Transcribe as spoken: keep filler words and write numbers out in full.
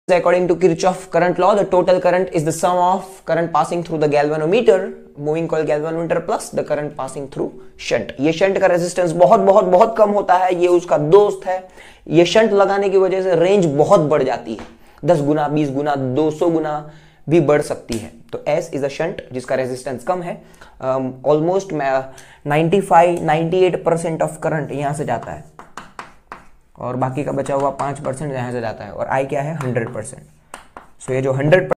According to Kirchhoff current law, the total current is the sum of current passing through the galvanometer, moving coil galvanometer plus the current passing through shunt. ये shunt का resistance बहुत बहुत बहुत कम होता है, ये उसका दोस्त है. ये शंट लगाने की वजह से रेंज बहुत बढ़ जाती है, दस गुना, बीस गुना, दो सौ गुना भी बढ़ सकती है. तो S इज अ शंट जिसका रेजिस्टेंस कम है. Almost ninety five ninety eight percent of current यहां से जाता है और बाकी का बचा हुआ पाँच परसेंट यहाँ से जाता है. और I क्या है, हंड्रेड परसेंट. सो ये जो हंड्रेड